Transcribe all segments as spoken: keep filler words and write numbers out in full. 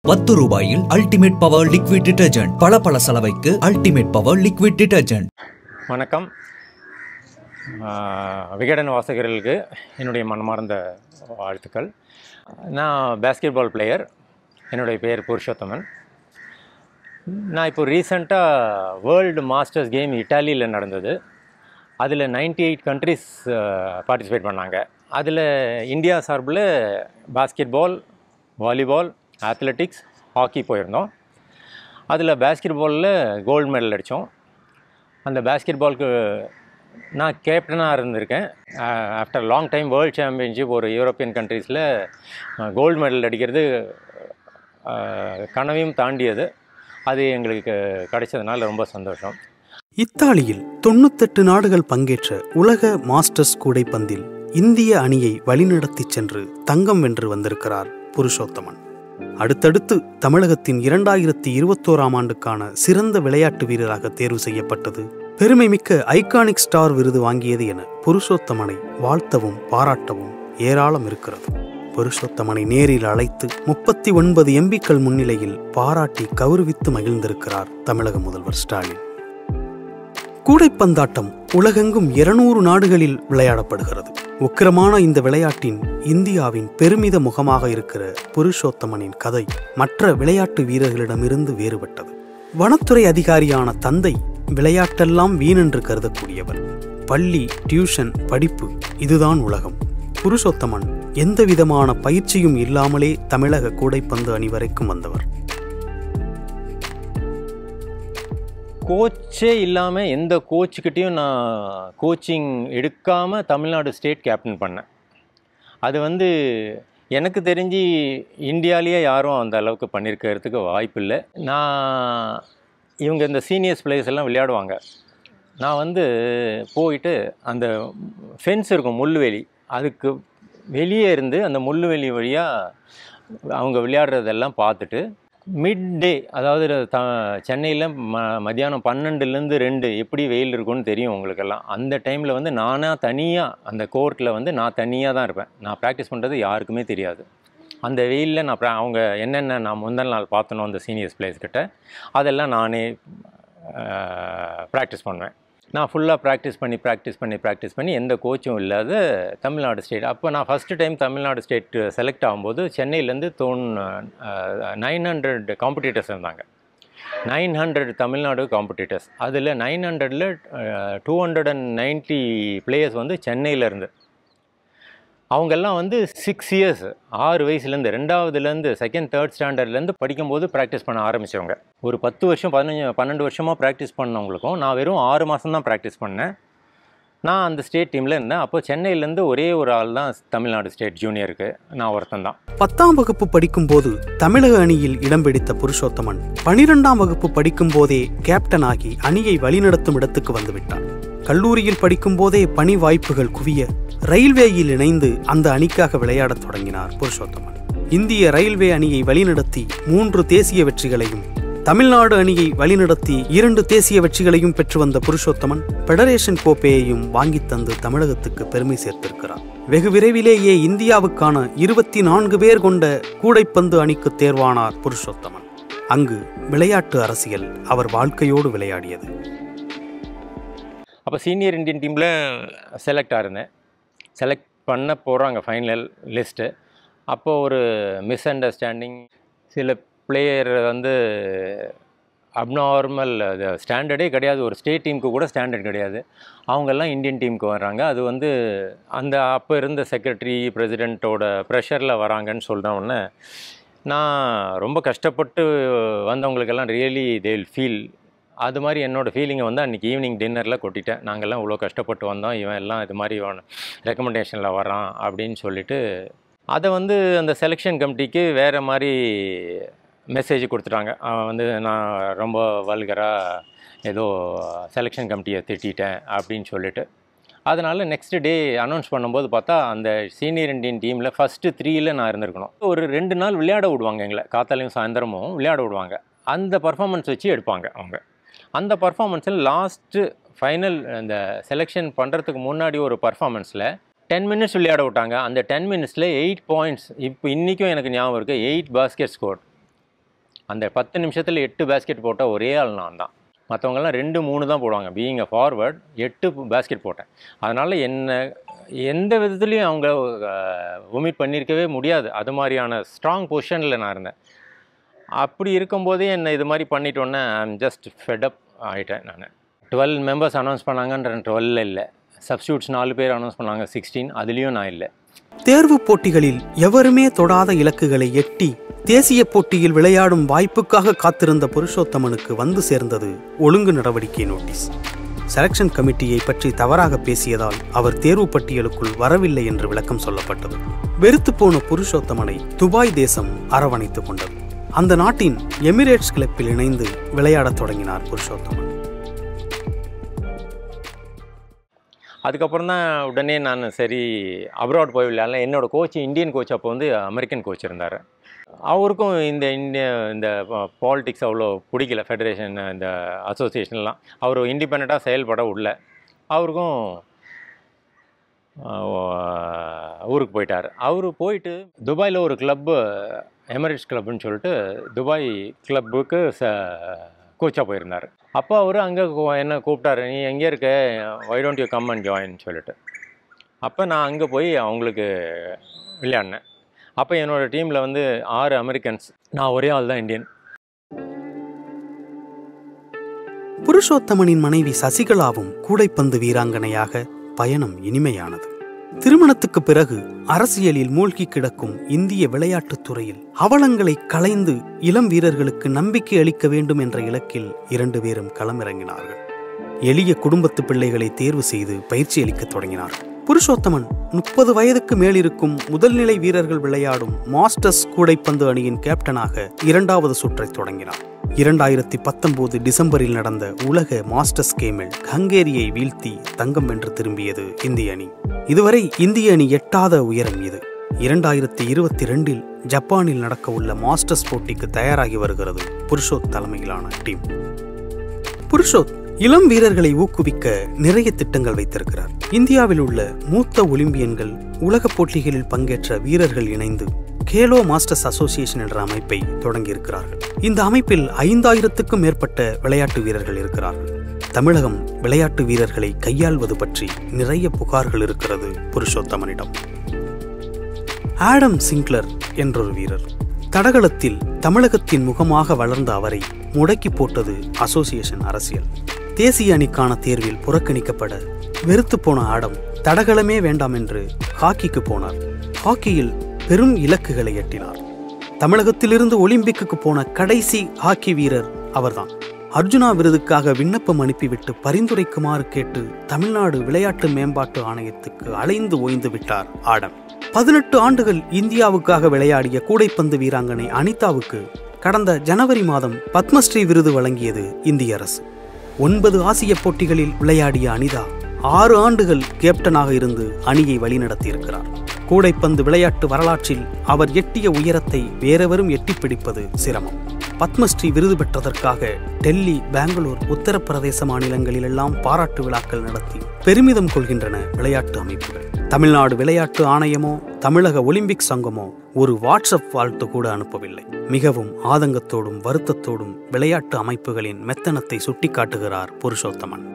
பத்து ரூபாயில் ultimate power liquid detergent. பல பல சலவைக்கு அல்டிமேட் பவர் லிக்விட் டிடர்ஜென்ட். வணக்கம். விகடன் வாசகர்களுக்கு என்னுடைய மனமார்ந்த வாழ்த்துக்கள். நான் பேஸ்கெட் பால் பிளேயர். என்னுடைய பேர் புருஷோத்தமன். நான் இப்போ ரீசெண்டாக வேர்ல்டு மாஸ்டர்ஸ் கேம் இட்டாலியில் நடந்தது. அதில் நைன்டி எயிட் கண்ட்ரிஸ் பார்ட்டிசிபேட் பண்ணாங்க. அதில் இந்தியா சார்பில் basketball, volleyball, athletics, hockey போயிருந்தோம். அதில் பேஸ்கெட் பாலில் கோல்டு மெடல் அடித்தோம். அந்த பேஸ்கெட் பாலுக்கு நான் கேப்டனாக இருந்திருக்கேன். After long time world championship ஒரு யூரோப்பியன் கண்ட்ரீஸில் கோல்டு மெடல் அடிக்கிறது கனவையும் தாண்டியது. அது எங்களுக்கு கிடைச்சதுனால ரொம்ப சந்தோஷம். இத்தாலியில் தொண்ணூத்தெட்டு நாடுகள் பங்கேற்ற உலக மாஸ்டர்ஸ் கூடைப்பந்தில் இந்திய அணியை வழிநடத்தி சென்று தங்கம் வென்று வந்திருக்கிறார் புருஷோத்தமன். அடுத்தடுத்து தமிழகத்தின் இரண்டாயிரத்தி இருபத்தோராம் ஆண்டுக்கான சிறந்த விளையாட்டு வீரராக தேர்வு செய்யப்பட்டது, பெருமைமிக்க ஐகானிக் ஸ்டார் விருது வாங்கியது என புருஷோத்தமனை வாழ்த்தவும் பாராட்டவும் ஏராளம் இருக்கிறது. புருஷோத்தமனை நேரில் அழைத்து முப்பத்தி ஒன்பது எம்பிக்கள் முன்னிலையில் பாராட்டி கௌரவித்து மகிழ்ந்திருக்கிறார் தமிழக முதல்வர் ஸ்டாலின். கூடைப்பந்தாட்டம் உலகெங்கும் இருநூறு நாடுகளில் விளையாடப்படுகிறது. உக்கிரமான இந்த விளையாட்டின் இந்தியாவின் பெருமித முகமாக இருக்கிற புருஷோத்தமனின் கதை மற்ற விளையாட்டு வீரர்களிடமிருந்து வேறுபட்டது. வனத்துறை அதிகாரியான தந்தை விளையாட்டெல்லாம் வீணென்று கருதக்கூடியவர். பள்ளி, டியூஷன், படிப்பு இதுதான் உலகம். புருஷோத்தமன் எந்த விதமான பயிற்சியும் இல்லாமலே தமிழக கூடைப்பந்து அணி வரைக்கும் வந்தவர். கோச்சே இல்லாமல் எந்த கோச்சுக்கிட்டையும் நான் கோச்சிங் எடுக்காமல் தமிழ்நாடு ஸ்டேட் கேப்டன் பண்ணேன். அது வந்து எனக்கு தெரிஞ்சு இந்தியாவிலேயே யாரும் அந்த அளவுக்கு பண்ணியிருக்கிறதுக்கு வாய்ப்பு இல்லை. நான் இவங்க இந்த சீனியர்ஸ் பிளேயர்ஸ் எல்லாம் விளையாடுவாங்க. நான் வந்து போயிட்டு அந்த ஃபென்ஸ் இருக்கும், முள்ளுவேலி, அதுக்கு வெளியே இருந்து அந்த முள்ளுவேலி வழியாக அவங்க விளையாடுறதெல்லாம் பார்த்துட்டு மிட் டே, அதாவது த சென்னையில் ம மத்தியானம் பன்னெண்டுலேருந்து ரெண்டு எப்படி வெயில் இருக்குன்னு தெரியும் உங்களுக்கெல்லாம். அந்த டைமில் வந்து நானாக தனியாக அந்த கோர்ட்டில் வந்து நான் தனியாக தான் இருப்பேன். நான் ப்ராக்டிஸ் பண்ணுறது யாருக்குமே தெரியாது. அந்த வெயிலில் நான் ப்ரா அவங்க என்னென்ன நான் முந்தின நாள் பார்த்தனோ அந்த சீனியர்ஸ் பிளேயர்ஸ்கிட்ட அதெல்லாம் நானே ப்ராக்டிஸ் பண்ணுவேன். நான் ஃபுல்லாக ப்ராக்டிஸ் பண்ணி ப்ராக்டிஸ் பண்ணி ப்ராக்டிஸ் பண்ணி எந்த கோச்சும் இல்லாத தமிழ்நாடு ஸ்டேட். அப்போ நான் first time Tamil Nadu state select ஆகும்போது சென்னையிலேருந்து தோன் நைன் ஹண்ட்ரட் காம்படிட்டர்ஸ் இருந்தாங்க. Nine hundred Tamil Nadu competitors. அதில் நைன் ஹண்ட்ரடில் two hundred and ninety players வந்து சென்னையிலேருந்து. அவங்கெல்லாம் வந்து சிக்ஸ் இயர்ஸ் ஆறு வயசுலேருந்து ரெண்டாவதுலேருந்து செகண்ட் தேர்ட் ஸ்டாண்டர்ட்லேருந்து படிக்கும்போது ப்ராக்டிஸ் பண்ண ஆரம்பித்தவங்க. ஒரு பத்து வருஷம் பதினஞ்சு பன்னெண்டு வருஷமாக ப்ராக்டிஸ் பண்ணவங்களுக்கும் நான் வெறும் ஆறு மாதம் தான் ப்ராக்டிஸ் பண்ணேன். நான் அந்த ஸ்டேட் டீமில் இருந்தேன். அப்போ சென்னையிலேருந்து ஒரே ஒரு ஆள் தான் தமிழ்நாடு ஸ்டேட் ஜூனியருக்கு, நான் ஒருத்தன் தான். பத்தாம் வகுப்பு படிக்கும்போது தமிழக அணியில் இடம் பிடித்த புருஷோத்தமன் பனிரெண்டாம் வகுப்பு படிக்கும் போதே கேப்டன் ஆகி அணியை வழிநடத்தும் இடத்துக்கு வந்துவிட்டார். கல்லூரியில் படிக்கும் போதே பணி வாய்ப்புகள் குவிய ரயில்வேயில் இணைந்து அந்த அணிக்காக விளையாடத் தொடங்கினார் புருஷோத்தமன். இந்திய ரயில்வே அணியை வழிநடத்தி மூன்று தேசிய வெற்றிகளையும் தமிழ்நாடு அணியை வழிநடத்தி இரண்டு தேசிய வெற்றிகளையும் பெற்று வந்த புருஷோத்தமன் பெடரேஷன் கோப்பையையும் வாங்கி தந்து தமிழகத்துக்கு பெருமை சேர்த்திருக்கிறார். வெகு விரைவிலேயே இந்தியாவுக்கான இருபத்தி நான்கு பேர் கொண்ட கூடைப்பந்து அணிக்கு தேர்வானார் புருஷோத்தமன். அங்கு விளையாட்டு அரசியல் அவர் வாழ்க்கையோடு விளையாடியது. அப்போ சீனியர் இந்தியன் டீமில் செலக்ட் ஆயிருந்தேன். செலக்ட் பண்ண போகிறாங்க ஃபைனல் லிஸ்ட்டு. அப்போது ஒரு மிஸ் அண்டர்ஸ்டாண்டிங், சில பிளேயர் வந்து அப்நார்மல், அது ஸ்டாண்டர்டே கிடையாது, ஒரு ஸ்டேட் டீமுக்கு கூட ஸ்டாண்டர்ட் கிடையாது. அவங்கெல்லாம் இந்தியன் டீமுக்கு வர்றாங்க. அது வந்து அந்த அப்போ இருந்த செக்ரட்டரி பிரசிடெண்ட்டோட ப்ரெஷரில் வராங்கன்னு சொல்கிற உடனே நான் ரொம்ப கஷ்டப்பட்டு வந்தவங்களுக்கெல்லாம் ரியலி தே வில் ஃபீல். அது மாதிரி என்னோடய ஃபீலிங்கை வந்து அன்றைக்கி ஈவினிங் டின்னரில் கொட்டிட்டேன். நாங்கள்லாம் இவ்வளோ கஷ்டப்பட்டு வந்தோம், இவன் எல்லாம் இது மாதிரி ரெக்கமெண்டேஷனில் வரான் அப்படின்னு சொல்லிவிட்டு அதை வந்து அந்த செலெக்ஷன் கமிட்டிக்கு வேறு மாதிரி மெசேஜ் கொடுத்துட்டாங்க. அவன் வந்து நான் ரொம்ப வல்கராக ஏதோ செலெக்ஷன் கமிட்டியை திட்டேன் அப்படின்னு சொல்லிட்டு. அதனால் நெக்ஸ்ட் டே அனௌன்ஸ் பண்ணும்போது பார்த்தா அந்த சீனியர் இண்டியன் டீமில் ஃபஸ்ட்டு த்ரீயில் நான் இருந்திருக்கணும். ஒரு ரெண்டு நாள் விளையாட விடுவாங்க எங்களை, காத்தாலையும் சாயந்தரமும் விளையாட விடுவாங்க. அந்த பர்ஃபார்மன்ஸ் வச்சு எடுப்பாங்க அவங்க. அந்த பர்ஃபார்மன்ஸில் லாஸ்ட்டு ஃபைனல் அந்த செலெக்ஷன் பண்ணுறதுக்கு முன்னாடி ஒரு பர்ஃபார்மன்ஸில் டென் மினிட்ஸ் விளையாட விட்டாங்க. அந்த டென் மினிட்ஸில் எயிட் பாயிண்ட்ஸ் இப்போ இன்றைக்கும் எனக்கு ஞாபகம் இருக்குது. Eight basket score. அந்த பத்து நிமிஷத்தில் எட்டு பேஸ்கெட் போட்ட ஒரே ஆள் நான் தான். மற்றவங்கெல்லாம் ரெண்டு மூணு தான் போடுவாங்க. பீயிங் அ ஃபார்வர்ட் எட்டு பேஸ்கெட் போட்டேன். அதனால் என்ன எந்த விதத்துலேயும் அவங்க ஒமிட் பண்ணியிருக்கவே முடியாது. அது மாதிரியான ஸ்ட்ராங் பொசிஷனில் நான் இருந்தேன். அப்படி இருக்கும்போதே என்னை இது மாதிரி பண்ணிட்டோன்னே ஐம் ஜஸ்ட் ஃபெடப் ஆகிட்டேன் நான். டுவெல் மெம்பர்ஸ் அனௌன்ஸ் பண்ணாங்கன்ற டுவெல்ல இல்லை, சப்ஸ்டியூட்ஸ் நாலு பேர் அனௌன்ஸ் பண்ணாங்க சிக்ஸ்டீன், அதுலேயும் நான் இல்லை. தேர்வு போட்டிகளில் எவருமே தொடாத இலக்குகளை எட்டி தேசிய போட்டியில் விளையாடும் வாய்ப்புக்காக காத்திருந்த புருஷோத்தமனுக்கு வந்து சேர்ந்தது ஒழுங்கு நடவடிக்கை நோட்டீஸ். செலக்ஷன் கமிட்டியை பற்றி தவறாக பேசியதால் அவர் தேர்வு பட்டியலுக்குள் வரவில்லை என்று விளக்கம் சொல்லப்பட்டது. வெறுத்து போன புருஷோத்தமனை துபாய் தேசம் அரவணைத்துக் கொண்டது. அந்த நாட்டின் எமிரேட்ஸ் கிளப்பில் இணைந்து விளையாடத் தொடங்கினார் புருஷோத்தமன். அதுக்கப்புறம் தான் உடனே நான் சரி அப்ராட் போய் விளையாடலாம். என்னோடய கோச் இந்தியன் கோச் அப்போ வந்து அமெரிக்கன் கோச் இருந்தார். அவருக்கும் இந்த இந்திய இந்த பாலிடிக்ஸ் அவ்வளோ பிடிக்கல, ஃபெடரேஷன் இந்த அசோசியேஷன்லாம். அவர் இண்டிபெண்ட்டாக செயல்பட உள்ள அவருக்கும் ஊருக்கு போயிட்டார். அவர் போயிட்டு துபாயில் ஒரு கிளப்பு எமிரேட்ஸ் கிளப்புன்னு சொல்லிட்டு துபாய் கிளப்புக்கு ச கோச்சாக போயிருந்தார். அப்போ அவர் அங்கே என்ன கூப்பிட்டாரு, நீ எங்கே இருக்க, why don't you come and join சொல்லிட்டு. அப்போ நான் அங்கே போய் அவங்களுக்கு விளையாடினேன். அப்போ என்னோடய டீமில் வந்து ஆறு அமெரிக்கன்ஸ், நான் ஒரே ஆள் தான் இந்தியன். புருஷோத்தமனின் மனைவி சசிகலாவும் கூடைப்பந்து வீராங்கனையாக பயணம் இனிமையானது. திருமணத்துக்கு பிறகு அரசியலில் மூழ்கி கிடக்கும் இந்திய விளையாட்டுத் துறையில் அவலங்களை களைந்து இளம் வீரர்களுக்கு நம்பிக்கை அளிக்க வேண்டும் என்ற இலக்கில் இரண்டு பேரும் களமிறங்கினார்கள். எளிய குடும்பத்து பிள்ளைகளை தேர்வு செய்து பயிற்சி அளிக்கத் தொடங்கினார்கள். புருஷோத்தமன் முப்பது வயதுக்கு மேலிருக்கும் முதல்நிலை வீரர்கள் விளையாடும் மாஸ்டர்ஸ் கூடைப்பந்து அணியின் கேப்டனாக இரண்டாவது சுற்றை தொடங்கினார். இரண்டாயிரத்தி பத்தொன்பது டிசம்பரில் நடந்த உலக மாஸ்டர்ஸ் கேமில் ஹங்கேரியை வீழ்த்தி தங்கம் வென்று திரும்பியது இந்திய அணி. இதுவரை இந்திய அணி எட்டாத உயரம் இது. இரண்டாயிரத்தி இருபத்தி ரெண்டில் ஜப்பானில் நடக்க உள்ள மாஸ்டர்ஸ் போட்டிக்கு தயாராகி வருகிறது புருஷோத் தலைமையிலான டீம். புருஷோத் இளம் வீரர்களை ஊக்குவிக்க நிறைய திட்டங்கள் வைத்திருக்கிறார். இந்தியாவில் உள்ள மூத்த ஒலிம்பியன்கள், உலக போட்டிகளில் பங்கேற்ற வீரர்கள் இணைந்து கேலோ மாஸ்டர்ஸ் அசோசியேஷன் என்ற அமைப்பை தொடங்கியிருக்கிறார்கள். இந்த அமைப்பில் ஐந்தாயிரத்துக்கும் மேற்பட்ட விளையாட்டு வீரர்கள் இருக்கிறார்கள். தமிழகம் விளையாட்டு வீரர்களை கையாள்வது பற்றி நிறைய புகார்கள் இருக்கிறது புருஷோத்தமனிடம். ஆடம் சிங்க்லர் என்றொரு வீரர். தடகளத்தில் தமிழகத்தின் முகமாக வளர்ந்த அவரை முடக்கி போட்டது அசோசியேஷன் அரசியல். தேசிய அணிக்கான தேர்வில் புறக்கணிக்கப்பட வெறுத்து போன ஆடம் தடகளமே வேண்டாம் என்று ஹாக்கிக்கு போனார். ஹாக்கியில் பெரும் இலக்குகளை எட்டினார். தமிழகத்திலிருந்து ஒலிம்பிக்கு போன கடைசி ஹாக்கி வீரர் அவர்தான். அர்ஜுனா விருதுக்காக விண்ணப்பம் அனுப்பிவிட்டு பரிந்துரைக்குமாறு கேட்டு தமிழ்நாடு விளையாட்டு மேம்பாட்டு ஆணையத்துக்கு அலைந்து ஓய்ந்து விட்டார் ஆடம். பதினெட்டு ஆண்டுகள் இந்தியாவுக்காக விளையாடிய கூடைப்பந்து வீராங்கனை அனிதாவுக்கு கடந்த ஜனவரி மாதம் பத்மஸ்ரீ விருது வழங்கியது இந்திய அரசு. ஒன்பது ஆசிய போட்டிகளில் விளையாடிய அனிதா ஆறு ஆண்டுகள் கேப்டனாக இருந்து அணியை வழிநடத்தியிருக்கிறார். கூடைப்பந்து விளையாட்டு வரலாற்றில் அவர் எட்டிய உயரத்தை வேறெவரும் எட்டி பிடிப்பது சிரமம். பத்மஸ்ரீ விருது பெற்றதற்காக டெல்லி, பெங்களூர், உத்தரப்பிரதேச மாநிலங்களிலெல்லாம் பாராட்டு விழாக்கள் நடத்தி பெருமிதம் கொள்கின்றன விளையாட்டு அமைப்புகள். தமிழ்நாடு விளையாட்டு ஆணையமோ தமிழக ஒலிம்பிக் சங்கமோ ஒரு வாட்ஸ்அப் வாழ்த்து கூட அனுப்பவில்லை. மிகவும் ஆதங்கத்தோடும் வருத்தத்தோடும் விளையாட்டு அமைப்புகளின் மெத்தனத்தை சுட்டிக்காட்டுகிறார் புருஷோத்தமன்.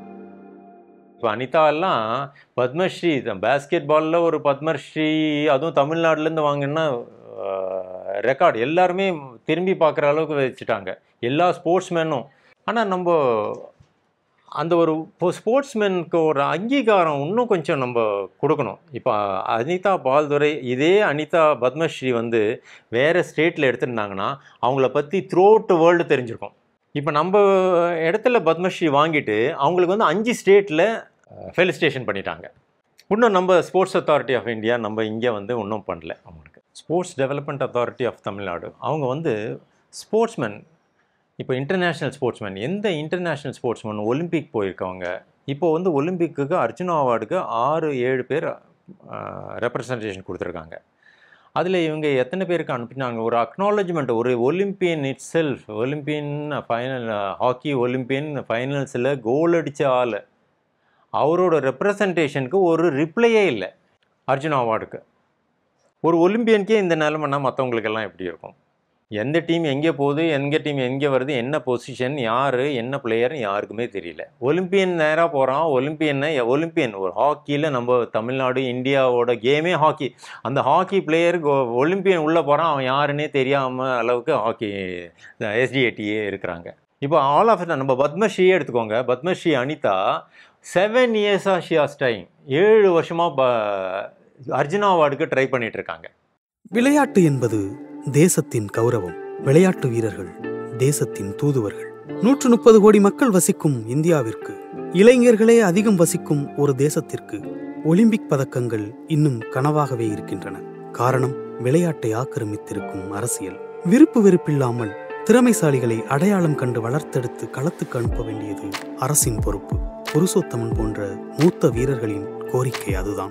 இப்போ அனிதாவெல்லாம் பத்மஸ்ரீ, பேஸ்கெட் பாலில் ஒரு பத்மஸ்ரீ, அதுவும் தமிழ்நாட்டிலேருந்து வாங்கினா ரெக்கார்டு எல்லாருமே திரும்பி பார்க்குற அளவுக்கு வச்சுட்டாங்க எல்லா ஸ்போர்ட்ஸ்மேனும். ஆனால் நம்ம அந்த ஒரு இப்போ ஸ்போர்ட்ஸ்மேனுக்கு ஒரு அங்கீகாரம் இன்னும் கொஞ்சம் நம்ம கொடுக்கணும். இப்போ அனிதா பால்துரை, இதே அனிதா பத்மஸ்ரீ வந்து வேறு ஸ்டேட்டில் எடுத்துருந்தாங்கன்னா அவங்கள பற்றி த்ரூ அவுட் வேர்ல்டு தெரிஞ்சிருக்கும். இப்போ நம்ம இடத்துல பத்மஸ்ரீ வாங்கிட்டு அவங்களுக்கு வந்து அஞ்சு ஸ்டேட்டில் ஃபெலிசிட்டேஷன் பண்ணிட்டாங்க. இன்னும் நம்ம ஸ்போர்ட்ஸ் அத்தாரிட்டி ஆஃப் இந்தியா நம்ம இங்கே வந்து இன்னும் பண்ணல. அவங்களுக்கு sports development authority of Tamil Nadu அவங்க வந்து ஸ்போர்ட்ஸ்மேன், இப்போ இன்டர்நேஷ்னல் ஸ்போர்ட்ஸ்மேன், எந்த இன்டர்நேஷ்னல் ஸ்போர்ட்ஸ்மேன் ஒலிம்பிக் போயிருக்கவங்க, இப்போ வந்து ஒலிம்பிக்கு அர்ஜுனா அவார்டுக்கு ஆறு ஏழு பேர் ரெப்ரசன்டேஷன் கொடுத்துருக்காங்க. அதில் இவங்க எத்தனை பேருக்கு அனுப்பினாங்க ஒரு அக்னாலஜ்மெண்ட். ஒரு olympian itself, olympian final hockey olympian ஃபைனல்ஸில் கோல் அடித்த ஆள், அவரோட ரெப்ரசன்டேஷனுக்கு ஒரு ரிப்ளையே இல்லை அர்ஜுனா அவார்டுக்கு. ஒரு ஒலிம்பியனுக்கே இந்த நிலைமைனா மற்றவங்களுக்கெல்லாம் எப்படி இருக்கும்? எந்த டீம் எங்கே போகுது, எந்த டீம் எங்கே வருது, என்ன பொசிஷன், யார் என்ன பிளேயர்னு யாருக்குமே தெரியல. ஒலிம்பியன் நேராக போகிறான். ஒலிம்பியனை ஒலிம்பியன் ஒரு ஹாக்கியில் நம்ம தமிழ்நாடு இந்தியாவோட கேமே ஹாக்கி. அந்த ஹாக்கி பிளேயருக்கு ஒலிம்பியன் உள்ளே போகிறான், அவன் யாருன்னே தெரியாமல் அளவுக்கு ஹாக்கி எஸ்டிஏடியே இருக்கிறாங்க. இப்போ ஆல் ஆஃப் நம்ம பத்மஸ்ரீயே எடுத்துக்கோங்க. பத்மஸ்ரீ அனிதா செவன் இயர்ஸாக ஷியாஸ் டைம் ஏழு வருஷமாக ப அர்ஜுனா அவார்டுக்கு ட்ரை பண்ணிட்டு இருக்காங்க. விளையாட்டு என்பது தேசத்தின் கௌரவம். விளையாட்டு வீரர்கள் தேசத்தின் தூதுவர்கள். நூற்று முப்பது கோடி மக்கள் வசிக்கும் இந்தியாவிற்கு, இளைஞர்களே அதிகம் வசிக்கும் ஒரு தேசத்திற்கு ஒலிம்பிக் பதக்கங்கள் இன்னும் கனவாகவே இருக்கின்றன. காரணம், விளையாட்டை ஆக்கிரமித்திருக்கும் அரசியல். விருப்பு வெறுப்பில்லாமல் திறமைசாலிகளை அடையாளம் கண்டு வளர்த்தெடுத்து களத்துக்கு அனுப்ப வேண்டியது அரசின் பொறுப்பு. புருஷோத்தமன் போன்ற மூத்த வீரர்களின் கோரிக்கை அதுதான்.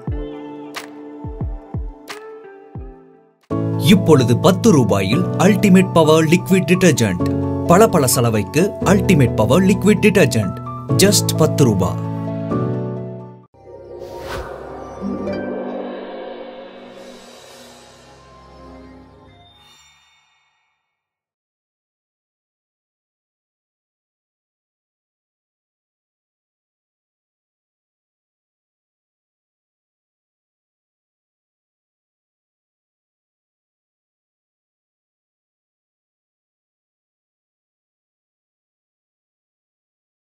இப்பொழுது பத்து ரூபாயில் அல்டிமேட் பவர் லிக்விட் டிடர்ஜென்ட். பல பல சலவைக்கு ultimate power liquid detergent just பத்து ரூபாய்.